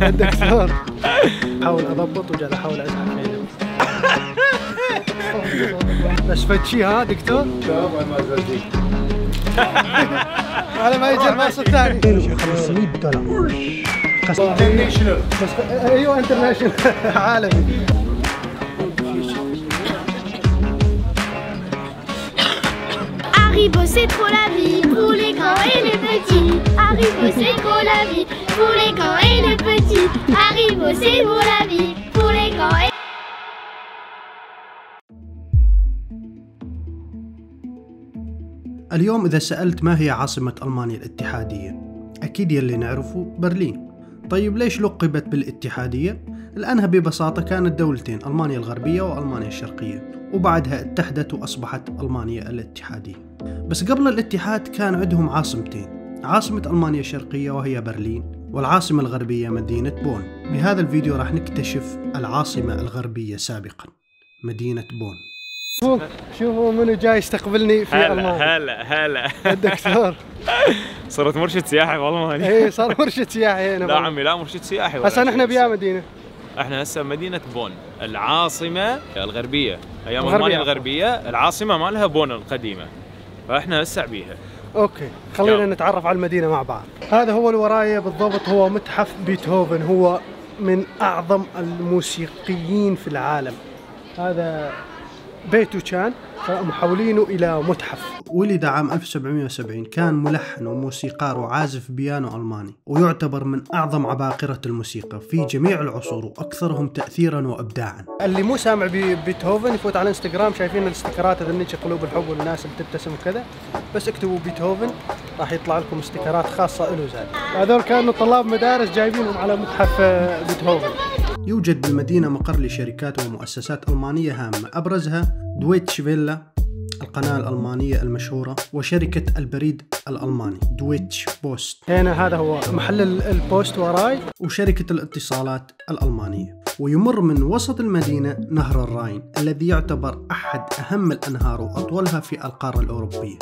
الدكتور احاول اضبط وجاي احاول اسحب فيه بس فد شي ها دكتور؟ لا ما زلت على ما يجي الباص الثاني $500 انترناشونال بس ايوه انترناشونال عالمي. Haribo c'est trop la vie pour les grands et les petits. Haribo c'est trop la vie pour les grands et les petits. Haribo c'est pour la vie pour les grands et اليوم إذا سألت ما هي عاصمة ألمانيا الاتحادية؟ أكيد يلي نعرفه برلين. طيب ليش لقبت بالاتحادية؟ لأنها ببساطة كانت دولتين، ألمانيا الغربية وألمانيا الشرقية، وبعدها اتحدت وأصبحت ألمانيا الاتحادية. بس قبل الاتحاد كان عندهم عاصمتين، عاصمة ألمانيا الشرقية وهي برلين، والعاصمة الغربية مدينة بون. بهذا الفيديو راح نكتشف العاصمة الغربية سابقا، مدينة بون. شوفوا منو جاي يستقبلني في ألمانيا. هلا الدكتور صرت مرشد سياحي في ألمانيا. ايه صار مرشد سياحي هنا. لا عمي لا مرشد سياحي. هسه نحن بيا مدينة؟ احنا هسه مدينة بون، العاصمة الغربية. ايام ألمانيا الغربية العاصمة مالها بون القديمة، فاحنا هسه بيها. اوكي خلينا نتعرف على المدينة مع بعض. هذا هو اللي ورايا بالضبط، هو متحف بيتهوفن، هو من أعظم الموسيقيين في العالم. هذا بيته كان فمحولينه إلى متحف. ولد عام 1770، كان ملحن وموسيقار وعازف بيانو ألماني، ويعتبر من أعظم عباقرة الموسيقى في جميع العصور وأكثرهم تأثيرا وإبداعا. اللي مو سامع ببيتهوفن يفوت على الانستغرام، شايفين الاستيكرات هذنيك قلوب الحب والناس اللي تبتسم وكذا، بس اكتبوا بيتهوفن راح يطلع لكم استيكرات خاصة له زاد. هذول كانوا طلاب مدارس جايبينهم على متحف بيتهوفن. يوجد بالمدينة مقر لشركات ومؤسسات ألمانية هامة، أبرزها دويتش فيلا، القناة الألمانية المشهورة، وشركة البريد الألماني دويتش بوست. هنا هذا هو محل البوست وراي، وشركة الاتصالات الألمانية. ويمر من وسط المدينة نهر الراين الذي يعتبر أحد أهم الأنهار وأطولها في القارة الأوروبية.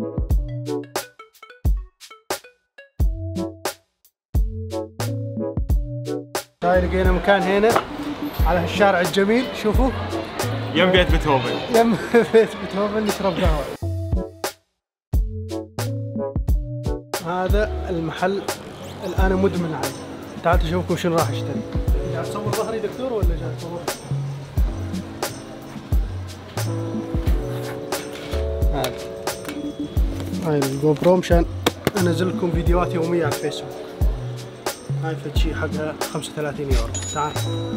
هاي لقينا مكان هنا على هالشارع الجميل، شوفوا يم بيت بيتهوفن. يم بيت بيتهوفن نشرب قهوة. هذا المحل اللي أنا مدمن عليه. تعال تشوفكم شنو راح اشتري. جاي تصور ظهري دكتور ولا جاي تصور؟ هاي الجو برو مشان انزل لكم فيديوهات يومية على الفيسبوك. هاي فد شي حقها 35 يورو. تعال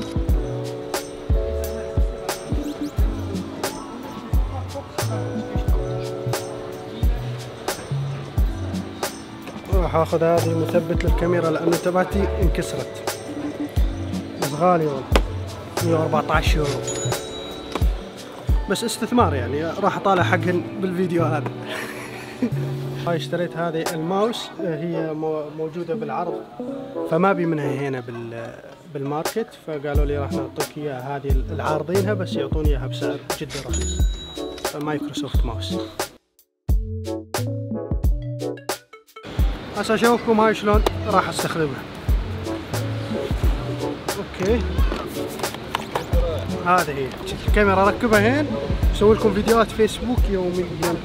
راح اخذ هذه مثبت للكاميرا لانه تبعتي انكسرت، بس غالي والله 114 يورو، بس استثمار يعني راح اطالع حقهن بالفيديو هذا. هاي اشتريت هذه الماوس، هي موجودة بالعرض فما بي منها هنا بالماركت، فقالوا لي راح نعطيك اياها هذه العارضينها بس يعطوني اياها بسعر جدا رخيص. مايكروسوفت ماوس. هسه اشوفكم هاي شلون راح استخدمها. اوكي هذا هي الكاميرا ركبها هين، اسوي لكم فيديوهات فيسبوك يوميا.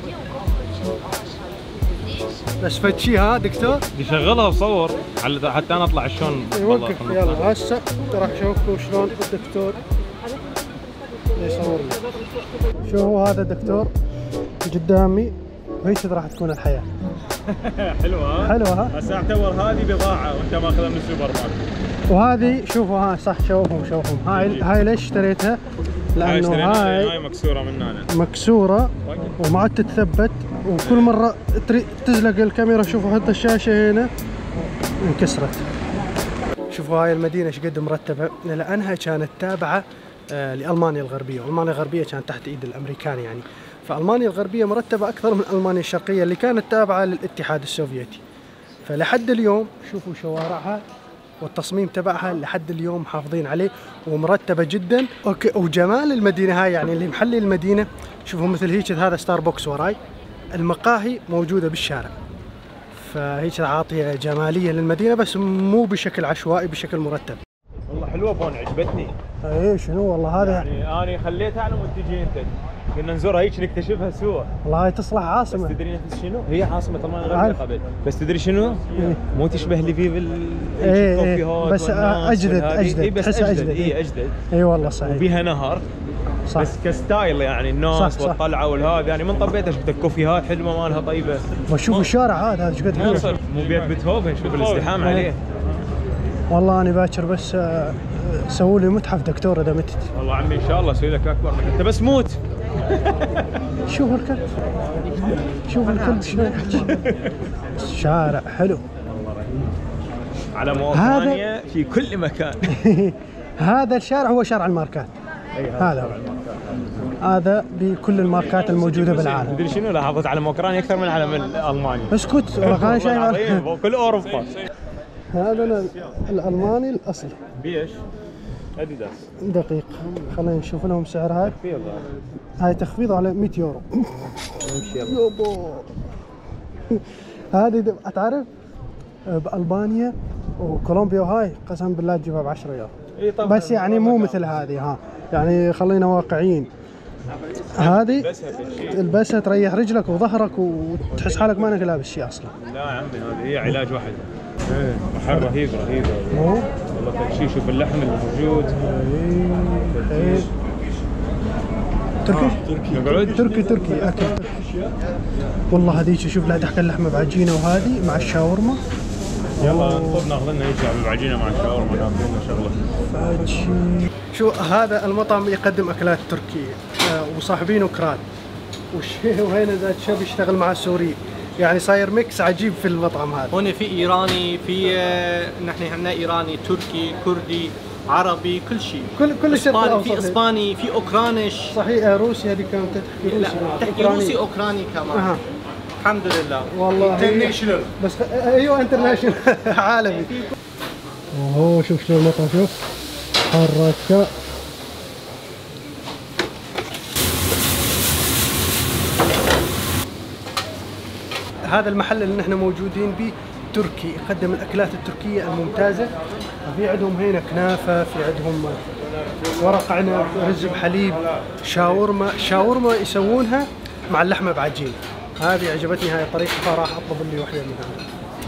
بس فد شي ها دكتور؟ بدي شغلها وصور حتى انا اطلع شلون. وقف يلا هسه راح اشوفكم شلون الدكتور يصور لي. شوفوا هذا الدكتور قدامي، وهيك راح تكون الحياة. حلوة حلوة ها؟ هسه اعتبر هذه بضاعة وانت ماخذها من السوبر ماركت. وهذه شوفوا ها صح، شوفهم هاي ليش اشتريتها؟ لانه هاي مكسورة من هنا، مكسورة وما عاد تتثبت، وكل مرة تزلق الكاميرا. شوفوا حتى الشاشة هنا انكسرت. شوفوا هاي المدينة ايش قد مرتبة، لانها كانت تابعة لألمانيا الغربية، وألمانيا الغربية كانت تحت ايد الامريكان يعني، فألمانيا الغربية مرتبة اكثر من ألمانيا الشرقية اللي كانت تابعة للاتحاد السوفيتي. فلحد اليوم شوفوا شوارعها والتصميم تبعها لحد اليوم محافظين عليه ومرتبة جدا. اوكي وجمال المدينة هاي يعني اللي محلي المدينة، شوفوا مثل هيك هذا ستاربكس وراي، المقاهي موجودة بالشارع، فهيك عاطيه جماليه للمدينه بس مو بشكل عشوائي، بشكل مرتب. والله حلوه بون، عجبتني. اي شنو والله هذا يعني انا خليتها على مود تجي انت، كنا نزورها هيك نكتشفها سوا. والله هاي تصلح عاصمه. بس تدري انت شنو؟ هي عاصمه المانيا الغربيه قبل، بس تدري شنو؟ مو تشبه اللي فيه بالكوفي هوت بس اجدد بس اجدد. اي اجدد. اي والله صحيح. وبيها نهر. صح. بس كستايل يعني الناس صح والطلعه والهذا، يعني من طبيتها شفت الكوفيهات حلوه مالها طيبه. وشوف الشارع هذا ايش قد حلو. مو بيت بيتهوفن، شوف الازدحام عليه. والله انا باكر بس سووا لي متحف دكتور اذا متت. والله عمي ان شاء الله اسوي لك اكبر منك انت، بس موت. شوف الكلب، شوف الكلب شلون يحكي. شارع حلو. على موطنية في كل مكان. هذا الشارع هو شارع الماركات. هذا هذا بكل الماركات الموجوده بالعالم. تدري شنو لاحظت على اوكرانيا اكثر من على المانيا. اسكت والله شايف كل اوروبا. هذا الالماني الاصلي. بيش؟ اديداس. دقيق. خلينا نشوف لهم سعرها. هاي تخفيض على 100 يورو. يابا هذه تعرف بالبانيا وكولومبيا وهاي قسم بالله تجيبها ب 10 يورو. بس يعني مو مثل هذه، ها يعني خلينا واقعيين. هذه تلبسها تريح رجلك وظهرك وتحس حالك ما انك لابس شيء اصلا. لا يا عمي هذه هي علاج واحد. محل رهيب رهيب والله. تكشي شوف اللحم الموجود. تركي اكل. والله هذيك شوف لها تحت اللحمه بعجينه وهذه مع الشاورما. يلا نطلب ناخذ لنا هيك بعجينه مع الشاورما ناكل لنا شغله. شو هذا المطعم يقدم اكلات تركيه وصاحبينه كراد وهنا ذات شاب يشتغل مع السوري، يعني صاير ميكس عجيب في المطعم هذا. هون في ايراني، في نحن عندنا ايراني، تركي، كردي، عربي، كل شيء. كل الشرق في اسباني، في اوكرانش. صحيح. روسي هذه كانت تحكي روسي. لا تحكي روسي اوكراني كمان. الحمد لله. والله انترناشونال. بس ايوه انترناشونال. عالمي. اوه شوف شلون المطعم، شوف حركه. هذا المحل اللي نحن موجودين به تركي، يقدم الاكلات التركيه الممتازه. في عندهم هنا كنافه، في عندهم ورق عنب، رز بحليب، شاورما يسوونها مع اللحمه بعجين. هذه عجبتني هاي الطريقه فراح اطلب لي واحده منها.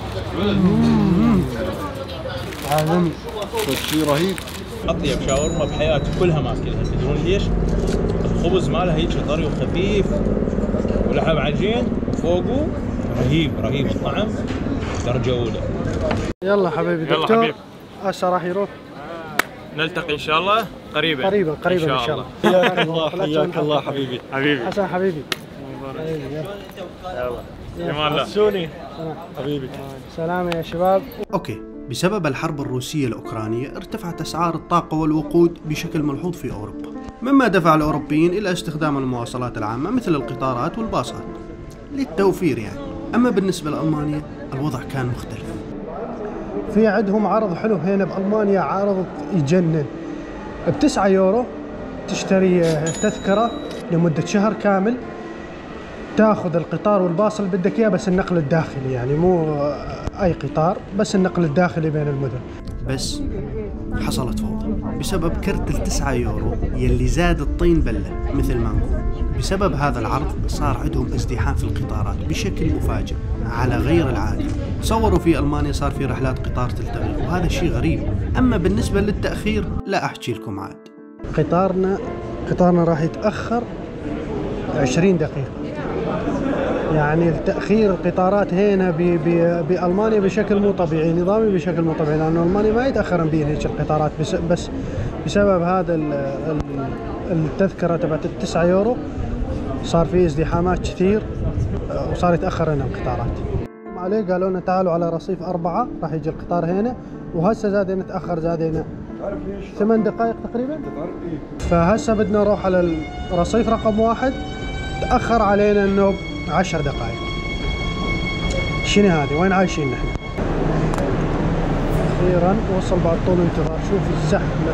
عالمي. شيء رهيب. اطيب شاورما بحياتي كلها ما اكلها. تدرون ليش؟ الخبز ماله هيك طري وخفيف ولحم عجين فوقه رهيب رهيب. الطعم درجه اولى. يلا حبيبي دكتور. يلا حبيبي. هسه راح يروح. نلتقي ان شاء الله قريبا قريبا ان شاء الله. حياك الله حبيبي. حسن حبيبي. يلا جمال الله. سوني حبيبي. سلام يا شباب. اوكي، بسبب الحرب الروسية الأوكرانية ارتفعت أسعار الطاقة والوقود بشكل ملحوظ في أوروبا، مما دفع الأوروبيين إلى استخدام المواصلات العامة مثل القطارات والباصات للتوفير يعني. أما بالنسبة لألمانيا الوضع كان مختلف. في عندهم عرض حلو هنا بألمانيا، عرض يجنن. ب9 يورو تشتري تذكرة لمدة شهر كامل، تاخذ القطار والباص اللي بدك اياه، بس النقل الداخلي يعني مو اي قطار، بس النقل الداخلي بين المدن. بس حصلت فوضى بسبب كرت ال9 يورو يلي زاد الطين بله مثل ما نقول. بسبب هذا العرض صار عندهم ازدحام في القطارات بشكل مفاجئ على غير العادي. صوروا في ألمانيا صار في رحلات قطار تلتغي وهذا الشيء غريب. أما بالنسبة للتأخير لا أحكي لكم عاد. قطارنا راح يتأخر 20 دقيقة. يعني تأخير القطارات هنا بألمانيا بشكل مو طبيعي، نظامي بشكل مو طبيعي، لأنه ألمانيا ما يتأخرن بين هيك القطارات. بس بسبب هذا التذكرة تبعت 9 يورو صار في ازدحامات كثير وصار يتأخر هنا القطارات. عليه قالوا لنا تعالوا على رصيف 4 راح يجي القطار هنا، وهسه زادنا نتأخر، زادنا 8 دقائق تقريبا. فهسه بدنا نروح على الرصيف رقم 1، تأخر علينا انه 10 دقائق. شنو هذه؟ وين عايشين نحن؟ اخيرا وصل بعد طول انتظار. شوف الزحمه.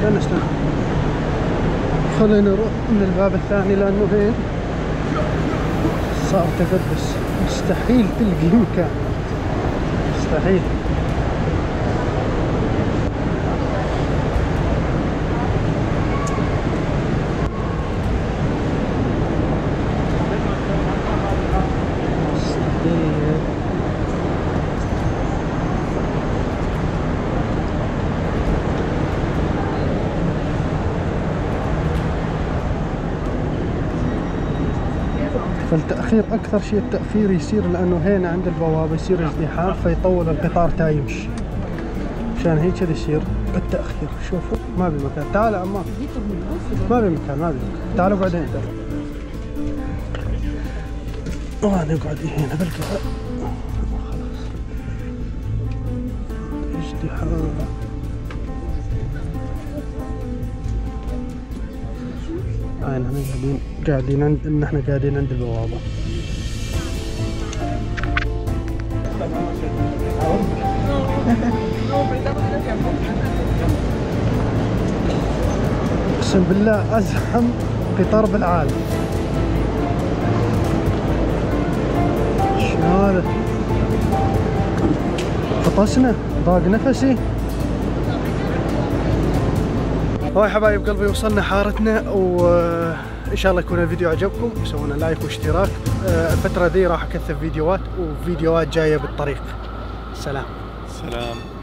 استنى خلينا نروح من الباب الثاني لانه هين صار تكدس، مستحيل تلقي مكان، مستحيل. فالتأخير أكثر شيء التأخير يصير لأنه هنا عند البوابة يصير ازدحام فيطول القطار تا يمشي، عشان هيك يصير التأخير. شوفوا ما بي مكان، تعال عمار، ما بي مكان، ما بي مكان، تعالوا اقعد هنا، وأنا اقعد هنا بالقطار. خلاص ازدحام. نحن قاعدين عند البوابة. اقسم بالله ازحم قطار بالعالم. شنو هذا؟ فطسنا، ضاق نفسي. هاي حبايب قلبي وصلنا حارتنا، وإن شاء الله يكون الفيديو عجبكم، سوونا لايك واشتراك. الفترة دي راح أكثر فيديوهات وفيديوهات جاية بالطريق. سلام.